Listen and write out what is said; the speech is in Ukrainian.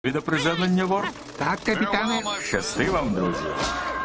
Піде приземлення, вор. Так, капітане. Щасти вам, друзі.